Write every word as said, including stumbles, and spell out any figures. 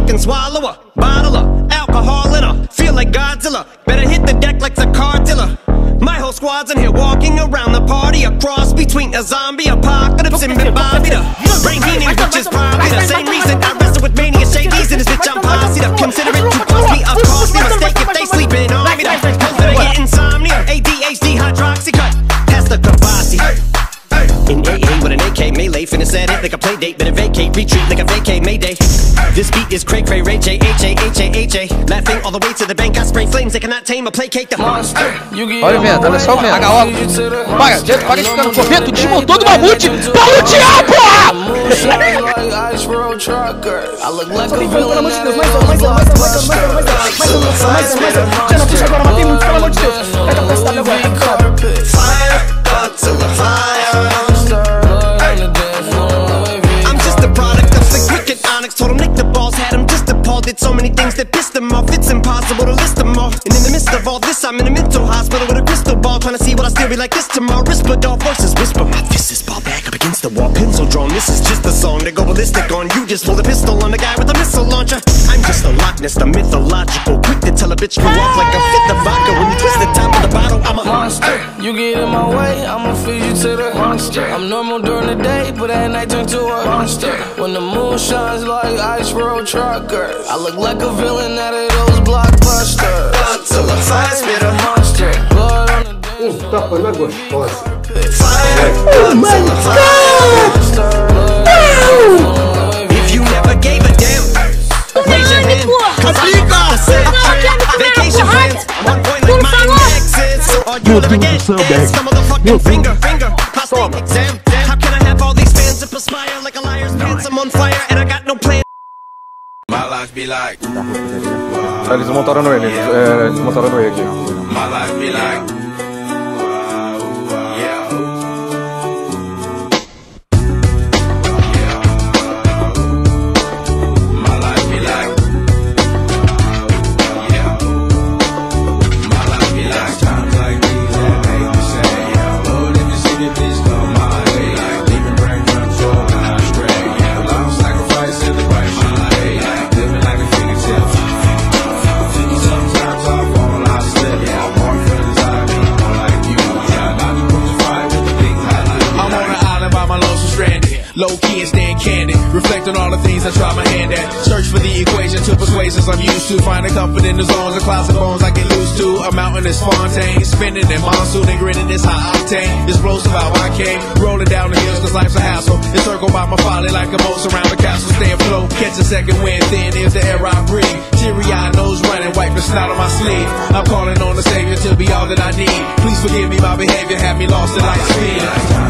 fucking swallow a bottle of alcohol in her. Feel like Godzilla, better hit the deck like the car dealer. My whole squad's in here walking around the party, a cross between a zombie apocalypse and Bobby the Brain Heenan, which is probably the same reason I wrestle with mania shakies and this bitch I'm posse up. Consider it to cost me a costly mistake if they sleeping on me. Cause they get insomnia, A D H D, hydroxy cut, past the Kavasi. In A A with an A K melee, finna set it like a play date, better vacate, retreat like a vacate mayday. This beat is cray cray, Ray J, H A, H A, H A. Laughing all the way to the bank, I spray flames, they cannot tame or placate the monster. Olha o vento, olha só o vento. Paga óculos. Paga, gente, paga de ficar no correto, desmontou do mamute pra lutear, porra! Só tem pelo amor de Deus, mais uma, mais uma, mais uma, mais uma, mais uma, mais uma, mais uma, mais uma, mais uma. Já não puxa agora, matei muito, pelo amor de Deus. Pega pra cidade agora, fire, up to the fire. I'm just a product of the cricket onyx. Told him Nick the balls, had him just appalled. Did so many things that pissed him off, it's impossible to list them all. And in the midst of all this, I'm in a mental hospital with a crystal ball, trying to see what I still be like this tomorrow. Risperdal voices whisper, my fist is ball back up against the wall, pencil drawn. This is just a song to go ballistic on. You just pull a pistol on the guy with a missile launcher. I'm just a Loch Ness, the mythological, quick to tell a bitch to walk like a fifth of vodka. When you twist the top of the bottle, I'm a monster. You get in my way, I'ma feed you to the monster. I'm normal during the day, but at night turn to a monster. When the moon shines like ice road truckers, I look like a villain out of those blockbusters. Until the fire spit a monster. Blood on the dance Um tapa na gostosa. fire. Oh my God! If you never gave a damn, raise your hand. Cause I'm about to set vacation plans. One point like my exits. So all you ever get is some motherfucking finger, finger. Prostate exam. How can I have all these fans that perspire like a liar's pants? I'm on fire and I got no plan. My life be like. Eles montaram no ele, é, eles montaram no ele aqui. My life be like. Low key and staying candid, reflect on all the things I try my hand at. Search for the equation to persuasions I'm used to. Finding comfort in the zones, the clouds and bones I get loose to. A mountain is Fontaine, spinning in monsoon and grinning this high octane. Explosive how I came, rolling down the hills cause life's a hassle. Encircled by my folly like a moat around the castle. Stay afloat, catch a second wind, thin is the air I breathe. Teary-eyed nose running, wipe the snot on my sleeve. I'm calling on the Savior to be all that I need. Please forgive me, my behavior had me lost in light speed.